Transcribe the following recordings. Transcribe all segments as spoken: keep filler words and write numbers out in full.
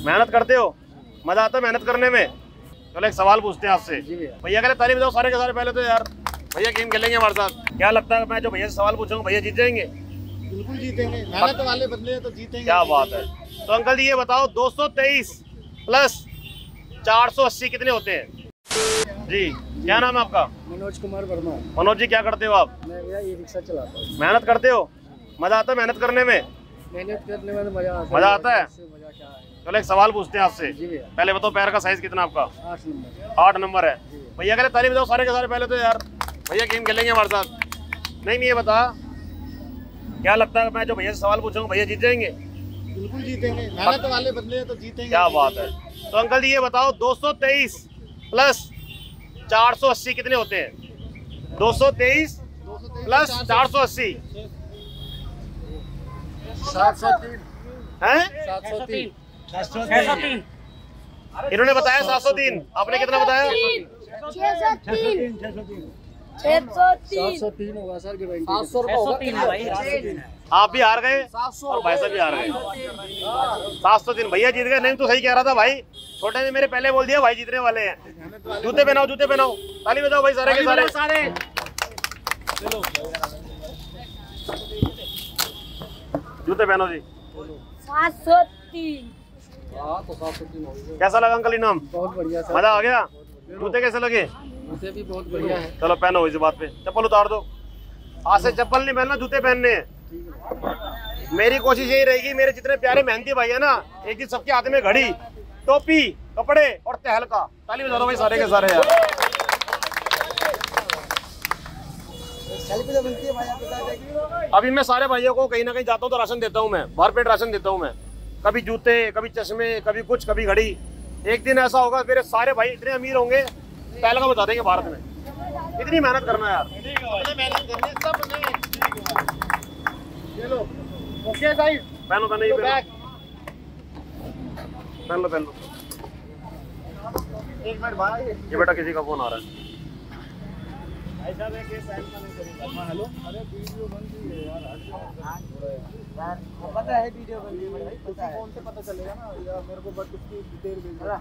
मेहनत करते हो? मजा आता है मेहनत करने में? चलो एक सवाल पूछते हैं आपसे। भैया कहते ताली बजाओ सारे के सारे। पहले तो यार भैया गेम खेलेंगे हमारे साथ। क्या लगता है मैं जो भैया से सवाल पूछूंगा भैया जीत जाएंगे? बिल्कुल जीतेंगे, मेहनत वाले बदले हैं तो जीतेंगे। क्या बात है। तो अंकल जी ये बताओ दो सौ तेईस प्लस चार सौ अस्सी कितने होते हैं? जी, क्या नाम है आपका? मनोज कुमार वर्मा। मनोज जी क्या करते हो आप? मैं भैया ये रिक्शा चलाता हूँ। मेहनत करते हो? मजा आता है मेहनत करने में? मेहनत करने में मजा आता है। मजा आता है? मजा क्या है। चलो एक सवाल पूछते हैं आपसे। जी भैया। पहले बताओ पैर का साइज कितना आपका? आठ नंबर। आठ नंबर है। भैया कहते ताली बजाओ सारे के सारे। पहले तो यार भैया गेम खेलेंगे हमारे साथ। नहीं नहीं ये बता क्या लगता है मैं जो भैया से सवाल पूछूंगा भैया जीत जाएंगे? बिल्कुल जीतेंगे, मेहनत वाले बदले हैं तो जीतेंगे। क्या बात है। तो अंकल जी ये बताओ दो सौ तेईस प्लस चार सौ अस्सी कितने होते हैं? दो सौ तेईस प्लस चार सौ अस्सी सात सौ तीन है। सात सौ तीन छह सौ तीन। इन्होंने बताया सात सौ तीन। आपने कितना बताया? सात सौ तीन होगा सर। सात सौ आप भी हार गए और भाई साहब भी हार गए। सात सौ तीन भैया जीत गए। नहीं तो सही कह रहा था भाई, छोटे ने मेरे पहले बोल दिया भाई जीतने वाले हैं। जूते पहनाओ जूते पहनाओ। ताली बजाओ भाई सारे के सारे सारे। जूते पहनो जी। सात सौ तीन। हाँ तो सात सौ तीन हो गए। कैसा लगा अंकल इनाम? बहुत बढ़िया सर। मजा आ गया? जूते कैसे लगे? जूते भी बहुत बढ़िया है। चलो पहनो इस बात पे। चप्पल उतार दो। आज से चप्पल नहीं पहनना, जूते पहनने हैं। मेरी कोशिश यही रहेगी मेरे जितने प्यारे मेहनती भाई है ना, एक दिन सबके हाथ में घड़ी, टोपी, कपड़े और तहलका। ताली बजा दो भाई सारे के सारे यार। अभी मैं सारे भाइयों को कहीं ना कहीं जाता हूँ तो राशन देता हूँ मैं, भरपेट राशन देता हूँ मैं। कभी जूते, कभी चश्मे, कभी कुछ, कभी घड़ी। एक दिन ऐसा होगा मेरे सारे भाई इतने अमीर होंगे तहलका बता देंगे भारत में। इतनी मेहनत करना यार। चलो ओके गाइस। पहनो पहनो ये पहन लो पहन लो। एक मिनट भाई, ये बेटा किसी का फोन आ रहा है। हेलो। अरे वीडियो बन रही है यार। यार पता है वीडियो बन रही है भाई, पता है। फोन से पता चलेगा ना यार मेरे को, बट उसकी डिटेल भेजना।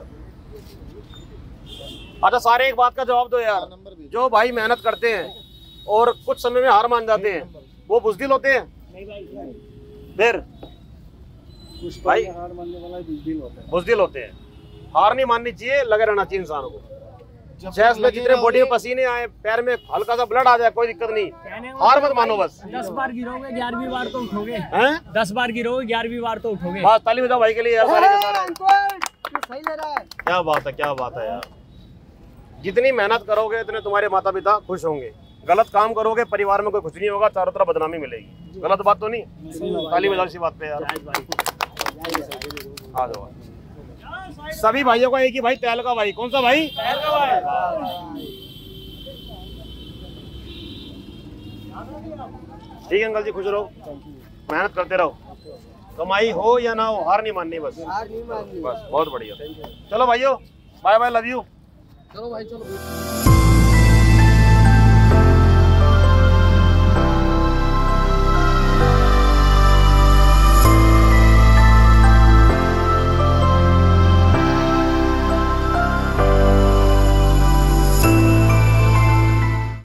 अच्छा सारे एक बात का जवाब दो यार, जो भाई मेहनत करते हैं और कुछ समय में हार मान जाते हैं वो बुज़दिल होते हैं? फिर भाई हार मानने वाला बुज़दिल होता है। बुज़दिल होते हैं। हार नहीं माननी चाहिए, लगे रहना चाहिए इंसान को। चेस्ट में जितने बॉडी में पसीने आए, पैर में हल्का सा ब्लड आ जाए, कोई दिक्कत नहीं, हार मत मानो बस। दस बार गिरोगे ग्यारहवीं बार तो उठोगे। हैं? दस बार गिरोगे ग्यारहवीं बार तो उठोगे। बस ताली बजाओ भाई के लिए यार सारे के सारे। सही ले रहा है। क्या बात है, क्या बात है यार। जितनी मेहनत करोगे इतने तुम्हारे माता पिता खुश होंगे। गलत काम करोगे परिवार में कोई खुश नहीं होगा, चारों तरफ बदनामी मिलेगी। गलत बात तो नहीं? ताली बजाओ इसी बात पे यार। आ जाओ सभी भाइयों का एक ही भाई, तहलका भाई। कौन सा भाई? तहलका भाई। ठीक है अंकल जी, खुश रहो, मेहनत करते रहो, कमाई हो या ना हो हार नहीं माननी बस। हार नहीं माननी। बस बहुत बढ़िया। चलो भाइयों, बाय बाय, लव यू। चलो भाई चलो।